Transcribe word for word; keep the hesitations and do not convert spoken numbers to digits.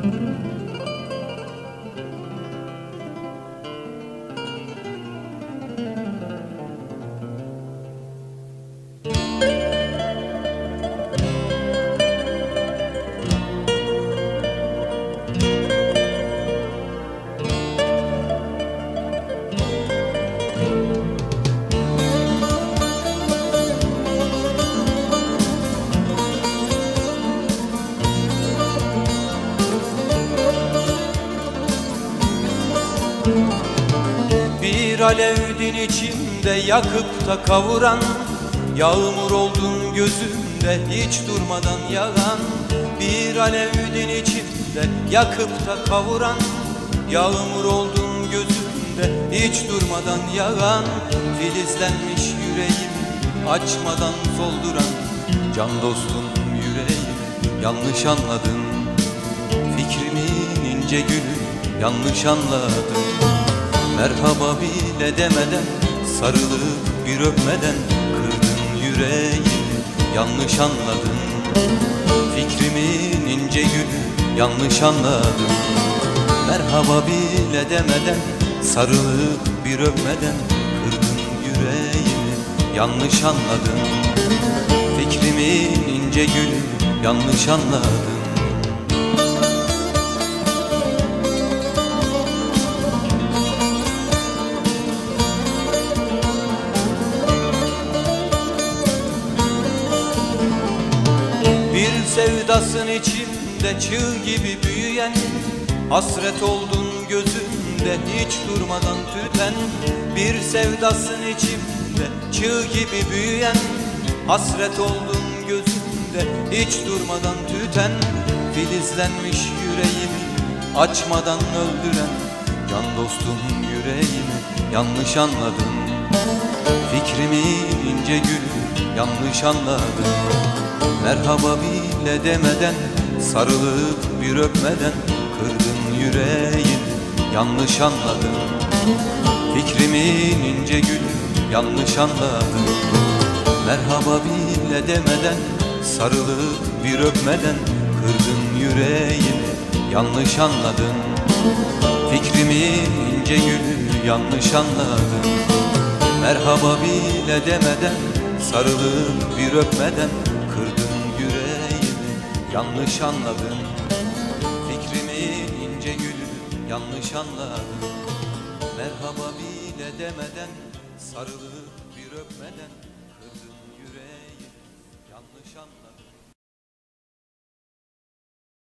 Bir alevdin içimde yakıp da kavuran, yağmur oldun gözümde hiç durmadan yağan. Bir alevdin içimde yakıp da kavuran, yağmur oldun gözümde hiç durmadan yağan. Filizlenmiş yüreğimi açmadan solduran, can dostum yüreğimi yanlış anladın. Fikrimin ince gülü yanlış anladın. Merhaba bile demeden, sarılıp bir öpmeden kırdın yüreğimi, yanlış anladın. Fikrimin ince gülü yanlış anladın. Merhaba bile demeden, sarılıp bir öpmeden kırdın yüreğimi, yanlış anladın. Fikrimin ince gülü yanlış anladın. Bir sevdasın içimde çığ gibi büyüyen, hasret oldun gözümde hiç durmadan tüten. Bir sevdasın içimde çığ gibi büyüyen, hasret oldun gözümde hiç durmadan tüten. Filizlenmiş yüreğimi açmadan öldüren, can dostum yüreğimi yanlış anladın. Fikrimin ince gülü yanlış anladın. Merhaba bile demeden, sarılıp bir öpmeden kırdın yüreğimi, yanlış anladın. Fikrimin ince gülü yanlış anladın. Merhaba bile demeden, sarılıp bir öpmeden kırdın yüreğimi, yanlış anladın. Fikrimin ince gülü yanlış anladın. Merhaba bile demeden, sarılıp bir öpmeden kırdın yüreğimi, yanlış anladın. Fikrimin ince gülü yanlış anladın. Merhaba bile demeden, sarılıp bir öpmeden kırdın yüreğimi, yanlış anladın.